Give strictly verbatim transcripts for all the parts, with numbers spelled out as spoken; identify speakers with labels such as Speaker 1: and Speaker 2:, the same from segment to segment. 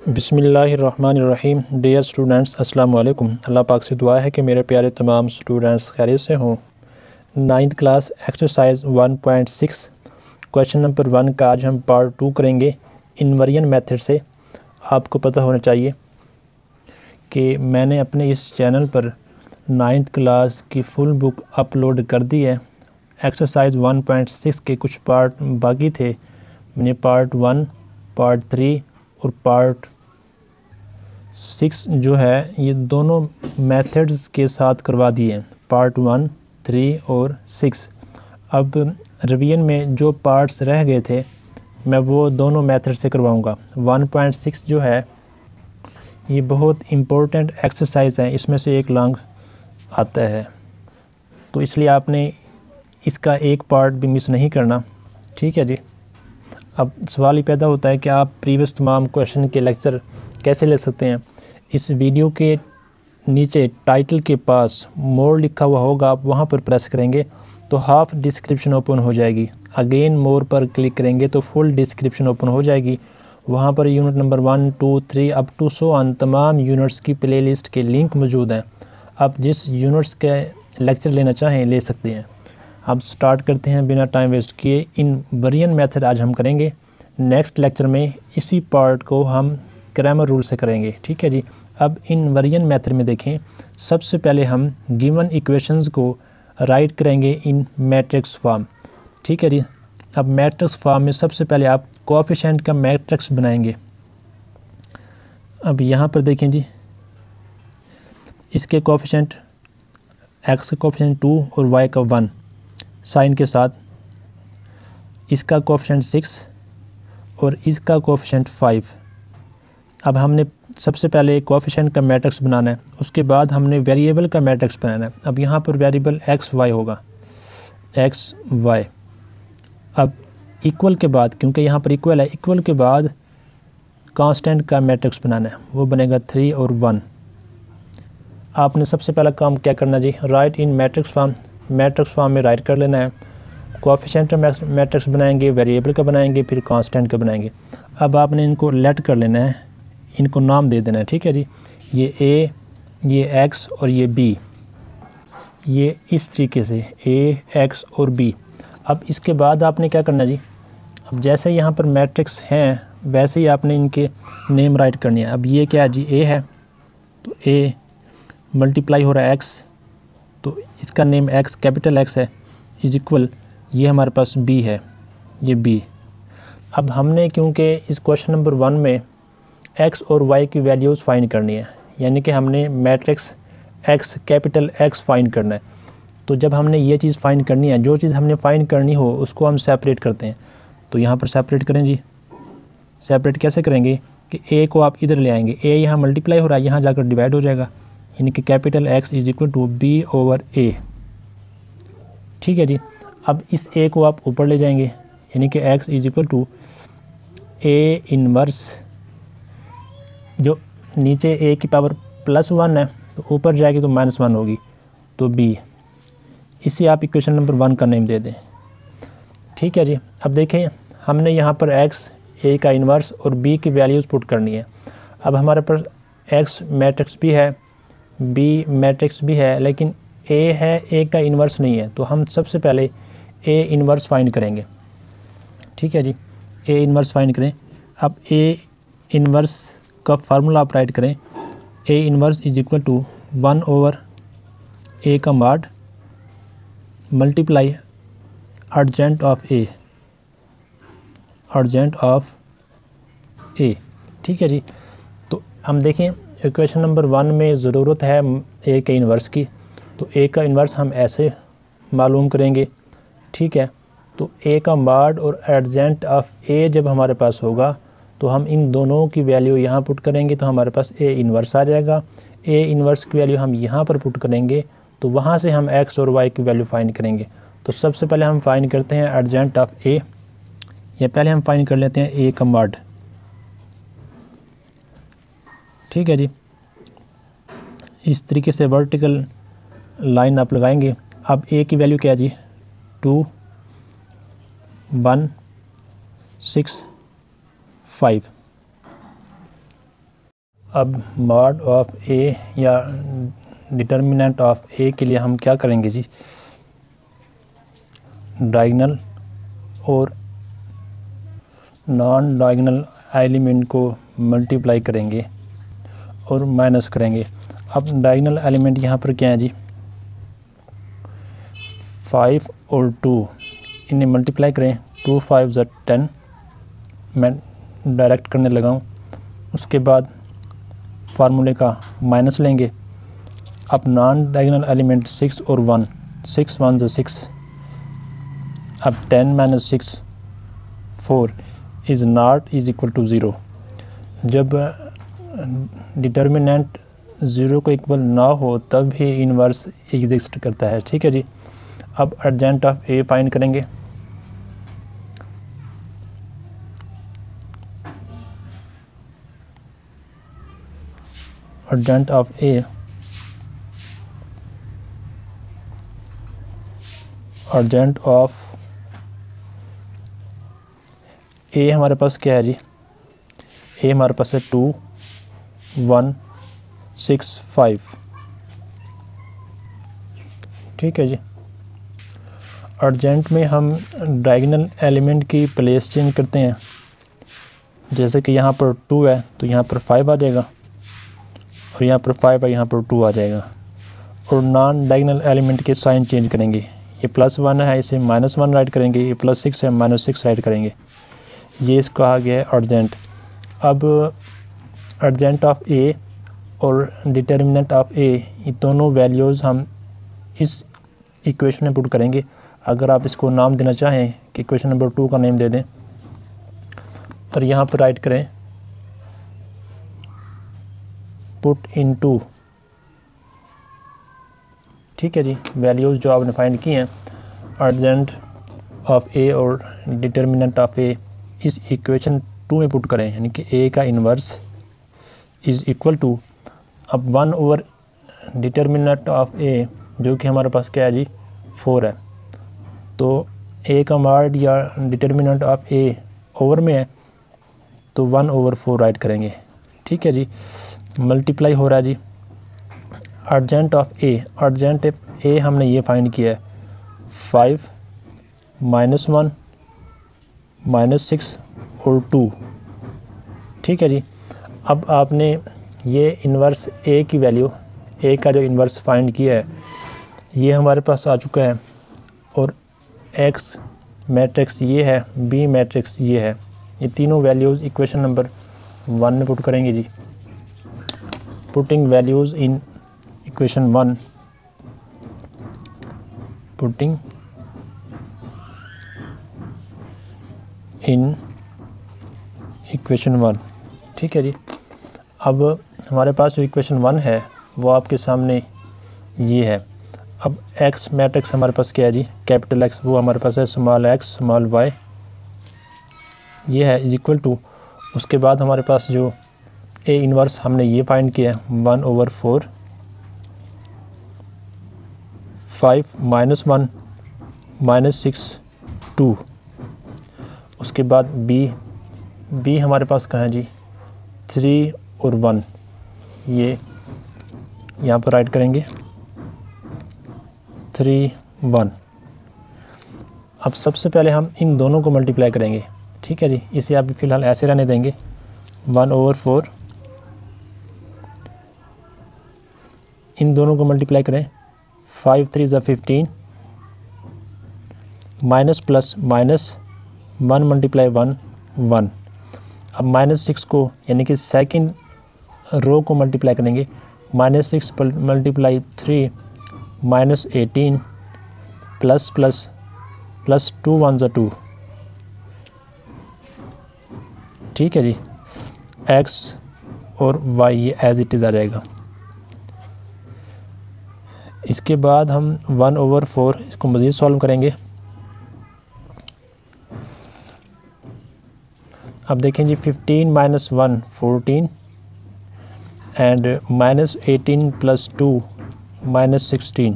Speaker 1: बिस्मिल्लाहिर्रहमानिर्रहीम। Dear students, अस्सलाम वालेकुम। अल्लाह पाक से दुआ है कि मेरे प्यारे तमाम स्टूडेंट्स खैरियत से हों। Ninth class exercise one point six question number one का आज हम पार्ट टू करेंगे इनवेरिएंट मेथड से। आपको पता होना चाहिए कि मैंने अपने इस चैनल पर नाइन्थ क्लास की फ़ुल बुक अपलोड कर दी है। एक्सरसाइज वन पॉइंट सिक्स के कुछ पार्ट बाकी थे। मैंने पार्ट वन, पार्ट थ्री और पार्ट सिक्स जो है ये दोनों मेथड्स के साथ करवा दिए हैं, पार्ट वन, थ्री और सिक्स। अब रिवीजन में जो पार्ट्स रह गए थे मैं वो दोनों मेथड से करवाऊंगा। वन पॉइंट सिक्स जो है ये बहुत इम्पोर्टेंट एक्सरसाइज है, इसमें से एक लॉन्ग आता है, तो इसलिए आपने इसका एक पार्ट भी मिस नहीं करना, ठीक है जी। अब सवाल ही पैदा होता है कि आप प्रीवियस तमाम क्वेश्चन के लेक्चर कैसे ले सकते हैं। इस वीडियो के नीचे टाइटल के पास मोर लिखा हुआ होगा, आप वहां पर प्रेस करेंगे तो हाफ डिस्क्रिप्शन ओपन हो जाएगी। अगेन मोर पर क्लिक करेंगे तो फुल डिस्क्रिप्शन ओपन हो जाएगी। वहां पर unit number one, two, three up to so on तमाम यूनिट्स की प्लेलिस्ट के लिंक मौजूद हैं। आप जिस यूनिट्स के लेक्चर लेना चाहें ले सकते हैं। अब स्टार्ट करते हैं बिना टाइम वेस्ट किए। इनवेरिएंट मेथड आज हम करेंगे। नेक्स्ट लेक्चर में इसी पार्ट को हम ग्रामर रूल से करेंगे, ठीक है जी। अब इनवेरिएंट मेथड में देखें, सबसे पहले हम गिवन इक्वेशंस को राइट करेंगे इन मैट्रिक्स फॉर्म, ठीक है जी। अब मैट्रिक्स फॉर्म में सबसे पहले आप कोएफिशिएंट का मैट्रिक्स बनाएंगे। अब यहाँ पर देखें जी, इसके कोएफिशिएंट एक्स का कोएफिशिएंट टू और वाई का वन साइन के साथ, इसका कोएफिशिएंट सिक्स और इसका कोएफिशिएंट फाइव। अब हमने सबसे पहले कोएफिशिएंट का मैट्रिक्स बनाना है, उसके बाद हमने वेरिएबल का मैट्रिक्स बनाना है। अब यहाँ पर वेरिएबल एक्स वाई होगा, एक्स वाई। अब इक्वल के बाद, क्योंकि यहाँ पर इक्वल है, इक्वल के बाद कांस्टेंट का मैट्रिक्स बनाना है, वो बनेगा थ्री और वन। आपने सबसे पहला काम क्या करना जी, write in matrix form, matrix form में राइट कर लेना है। कोएफिशिएंट का मैट्रिक्स बनाएंगे, वेरिएबल का बनाएंगे, फिर कांस्टेंट का बनाएंगे। अब आपने इनको लेट कर लेना है, इनको नाम दे देना है, ठीक है जी। ये ए, ये एक्स और ये बी, ये इस तरीके से ए, एक्स और बी। अब इसके बाद आपने क्या करना जी, अब जैसे यहाँ पर मैट्रिक्स हैं वैसे ही आपने इनके नेम राइट करनी है। अब ये क्या है जी, ए है तो ए मल्टीप्लाई हो रहा है एक्स, तो इसका नेम एक्स कैपिटल एक्स है, इज इक्वल, ये हमारे पास बी है, ये बी। अब हमने क्योंकि इस क्वेश्चन नंबर वन में एक्स और वाई की वैल्यूज़ फाइंड करनी है, यानी कि हमने matrix x capital X find करना है। तो जब हमने ये चीज़ फाइंड करनी है, जो चीज़ हमने फाइंड करनी हो उसको हम सेपरेट करते हैं। तो यहाँ पर सेपरेट करें जी। सेपरेट कैसे करेंगे कि ए को आप इधर ले आएंगे, ए यहाँ मल्टीप्लाई हो रहा है, यहाँ जाकर डिवाइड हो जाएगा, यानी कि capital X is equal to B over A, ठीक है जी। अब इस ए को आप ऊपर ले जाएंगे, यानी कि x is equal to A inverse, जो नीचे ए की पावर प्लस वन है तो ऊपर जाएगी तो माइनस वन होगी, तो बी। इसे आप इक्वेशन नंबर वन का नेम दे दें, ठीक है जी। अब देखें, हमने यहाँ पर एक्स, ए का इन्वर्स और बी की वैल्यूज़ पुट करनी है। अब हमारे पास एक्स मैट्रिक्स भी है, बी मैट्रिक्स भी है, लेकिन ए है, ए का इन्वर्स नहीं है, तो हम सबसे पहले ए इन्वर्स फाइंड करेंगे, ठीक है जी। ए इन्वर्स फाइंड करें। अब ए इन्वर्स का फार्मूला आप राइट करें, A inverse is equal to one over A का mod multiply adjoint of A, adjoint of A, ठीक है जी। तो हम देखें इक्वेशन नंबर वन में ज़रूरत है ए के इन्वर्स की, तो ए का इन्वर्स हम ऐसे मालूम करेंगे, ठीक है। तो ए का मॉड और अर्जेंट ऑफ ए जब हमारे पास होगा तो हम इन दोनों की वैल्यू यहाँ पुट करेंगे तो हमारे पास ए इन्वर्स आ जाएगा। ए इन्वर्स की वैल्यू हम यहाँ पर पुट करेंगे तो वहाँ से हम एक्स और वाई की वैल्यू फाइंड करेंगे। तो सबसे पहले हम फाइंड करते हैं अर्जेंट ऑफ ए, या पहले हम फाइंड कर लेते हैं ए का मॉड, ठीक है जी। इस तरीके से वर्टिकल लाइन आप लगाएंगे। अब ए की वैल्यू क्या है जी, टू, वन, सिक्स, फाइव। अब मॉड ऑफ ए या डिटर्मिनेंट ऑफ ए के लिए हम क्या करेंगे जी, डायगोनल और नॉन डायगोनल एलिमेंट को मल्टीप्लाई करेंगे और माइनस करेंगे। अब डायगोनल एलिमेंट यहाँ पर क्या है जी, फाइव और टू, इन्हें मल्टीप्लाई करें, टू फाइव ज़ा टेन, मैं डायरेक्ट करने लगा हूँ। उसके बाद फार्मूले का माइनस लेंगे। अब नॉन डायगोनल एलिमेंट सिक्स और वन, सिक्स वन ज़ा सिक्स, अब ten minus six four is not is equal to zero. जब डिटर्मिनेंट ज़ीरो को इक्वल ना हो तब ही इन्वर्स एग्जिस्ट करता है। ठीक है जी। अब अर्जेंट ऑफ ए फाइंड करेंगे। Adjoint of A, adjoint of A हमारे पास क्या है जी, ए हमारे पास है टू वन सिक्स फाइव। ठीक है जी। अर्जेंट में हम डायगोनल एलिमेंट की प्लेस चेंज करते हैं। जैसे कि यहाँ पर टू है तो यहाँ पर फाइव आ जाएगा, और यहाँ पर फाइव है यहाँ पर टू आ जाएगा। और नॉन डायगोनल एलिमेंट के साइन चेंज करेंगे। ये प्लस वन है, इसे माइनस वन राइट करेंगे। ये प्लस सिक्स है, माइनस सिक्स राइट करेंगे। ये इसको कहा गया है अर्जेंट। अब अर्जेंट ऑफ ए और डिटर्मिनेंट ऑफ ए, ये दोनों वैल्यूज़ हम इस इक्वेशन में पुट करेंगे। अगर आप इसको नाम देना चाहें कि इक्वेशन नंबर टू का नेम दे दें, और यहाँ पर राइट करें पुट इन टू। ठीक है जी। वैल्यूज़ जो आपने फाइंड की हैं अर्जेंट ऑफ ए और डिटर्मिनेंट ऑफ ए इस इक्वेशन टू में पुट करें, यानी कि ए का इन्वर्स इज़ इक्वल टू, अब one over determinant of A जो कि हमारे पास क्या है जी, फोर है। तो ए का मॉड या डिटर्मिनेंट ऑफ ए ओवर में है तो वन ओवर फोर राइट करेंगे। ठीक है जी। मल्टीप्लाई हो रहा है जी adjoint of A, adjoint A हमने ये फाइंड किया है five minus one minus six और टू। ठीक है जी। अब आपने ये इन्वर्स ए की वैल्यू, ए का जो इन्वर्स फाइंड किया है ये हमारे पास आ चुका है, और एक्स मैट्रिक्स ये है, बी मैट्रिक्स ये है। ये तीनों वैल्यूज़ इक्वेशन नंबर वन में पुट करेंगे जी। Putting values in equation one, putting in equation one. ठीक है जी। अब हमारे पास जो इक्वेशन वन है वो आपके सामने ये है। अब एक्स मैट्रिक्स हमारे पास क्या है जी, कैपिटल एक्स, वो हमारे पास है स्मॉल एक्स स्मॉल वाई, ये है इज इक्वल टू। उसके बाद हमारे पास जो ए इन्वर्स हमने ये फाइंड किया है one over four, five minus one minus six two. उसके बाद बी, बी हमारे पास कहाँ है जी, थ्री और वन, ये यहाँ पर राइट करेंगे थ्री वन। अब सबसे पहले हम इन दोनों को मल्टीप्लाई करेंगे। ठीक है जी। इसे आप फ़िलहाल ऐसे रहने देंगे, वन ओवर फोर, इन दोनों को मल्टीप्लाई करें, फाइव थ्री ज़ा fifteen, minus plus minus, one multiply one one. अब माइनस सिक्स को यानी कि सेकंड रो को मल्टीप्लाई करेंगे, minus six multiply three minus eighteen, plus plus plus two one ज़ा टू। ठीक है जी। एक्स और वाई ये एज इट इज़ आ जाएगा। इसके बाद हम वन ओवर फोर इसको मज़ीद सॉल्व करेंगे। अब देखें जी, fifteen minus one fourteen, and minus eighteen plus two minus sixteen.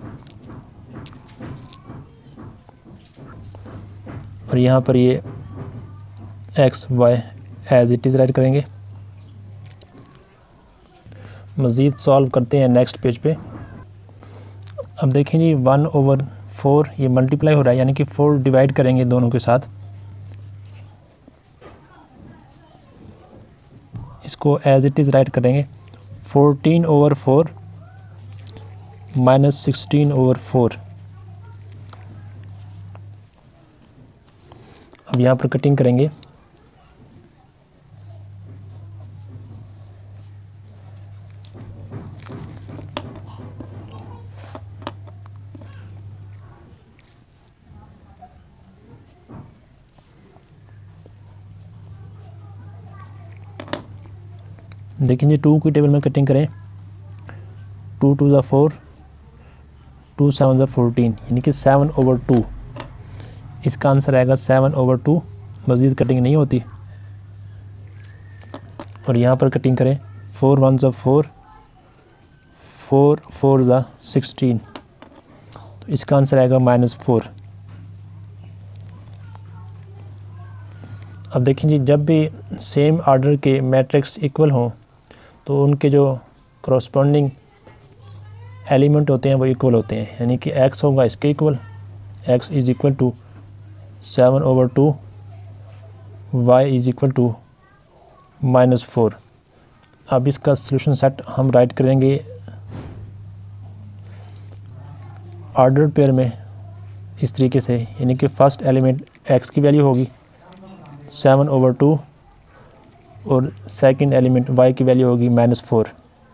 Speaker 1: और यहाँ पर ये x y as it is write करेंगे। मज़ीद सॉल्व करते हैं नेक्स्ट पेज पे। अब देखें जी वन ओवर फोर ये मल्टीप्लाई हो रहा है, यानी कि फोर डिवाइड करेंगे दोनों के साथ, इसको एज इट इज़ राइट करेंगे। Fourteen over four minus sixteen over four. अब यहाँ पर कटिंग करेंगे। देखिए जी टू की टेबल में कटिंग करें, टू टू ज़ा फोर, टू सेवन ज़ा फोरटीन, यानी कि सेवन ओवर टू। इसका आंसर आएगा सेवन ओवर टू, मज़ीद कटिंग नहीं होती। और यहाँ पर कटिंग करें, फोर वन ज़ा फोर, फोर फोर ज़ा सिक्सटीन, तो इसका आंसर आएगा माइनस फोर। अब देखिए जी जब भी सेम आर्डर के मैट्रिक्स इक्वल हों तो उनके जो करस्पॉन्डिंग एलिमेंट होते हैं वो इक्वल होते हैं, यानी कि x होगा इसके equal, x is equal to seven over two, y is equal to minus four. अब इसका सॉल्यूशन सेट हम राइट करेंगे ऑर्डर पेयर में इस तरीके से, यानी कि फर्स्ट एलिमेंट x की वैल्यू होगी सेवन ओवर टू और सेकंड एलिमेंट y की वैल्यू होगी माइनस फोर।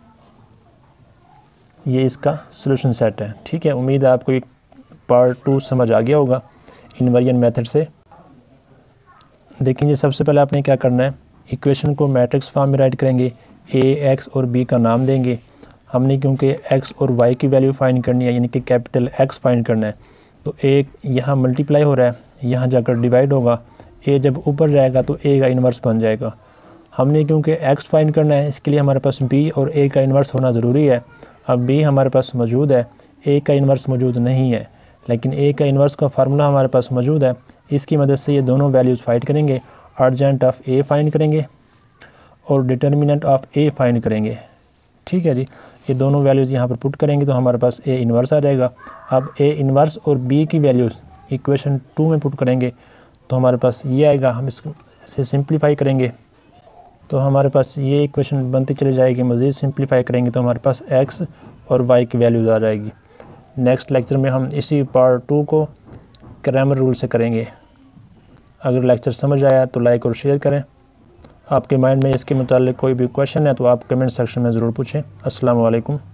Speaker 1: ये इसका सॉल्यूशन सेट है। ठीक है, उम्मीद है आपको ये पार्ट टू समझ आ गया होगा इनवेरिएंट मेथड से। देखिए सबसे पहले आपने क्या करना है, इक्वेशन को मैट्रिक्स फॉर्म में राइट करेंगे, a x और b का नाम देंगे। हमने क्योंकि x और y की वैल्यू फाइंड करनी है, यानी कि कैपिटल X फाइंड करना है, तो a यहाँ मल्टीप्लाई हो रहा है, यहाँ जाकर डिवाइड होगा, a जब ऊपर जाएगा तो a का इन्वर्स बन जाएगा। हमने क्योंकि x फाइंड करना है, इसके लिए हमारे पास b और a का इन्वर्स होना ज़रूरी है। अब b हमारे पास मौजूद है, a का इन्वर्स मौजूद नहीं है, लेकिन a का इन्वर्स का फार्मूला हमारे पास मौजूद है। इसकी मदद से ये दोनों वैल्यूज़ फाइंड करेंगे, अर्जेंट ऑफ a फाइंड करेंगे और डिटर्मिनेंट ऑफ a फाइंड करेंगे। ठीक है जी, ये दोनों वैल्यूज़ यहाँ पर पुट करेंगे तो हमारे पास a इन्वर्स आ जाएगा। अब a इन्वर्स और b की वैल्यूज़ इक्वेशन टू में पुट करेंगे तो हमारे पास ये आएगा। हम इसको इसे सिंप्लीफाई करेंगे तो हमारे पास ये इक्वेशन बनती चली जाएगी। मज़ीद सिंप्लीफाई करेंगे तो हमारे पास x और y की वैल्यूज़ आ जाएगी। नेक्स्ट लेक्चर में हम इसी पार्ट टू को क्रैमर रूल से करेंगे। अगर लेक्चर समझ आया तो लाइक और शेयर करें। आपके माइंड में इसके मुताल्लिक कोई भी क्वेश्चन है तो आप कमेंट सेक्शन में ज़रूर पूछें। अस्सलाम वालेकुम।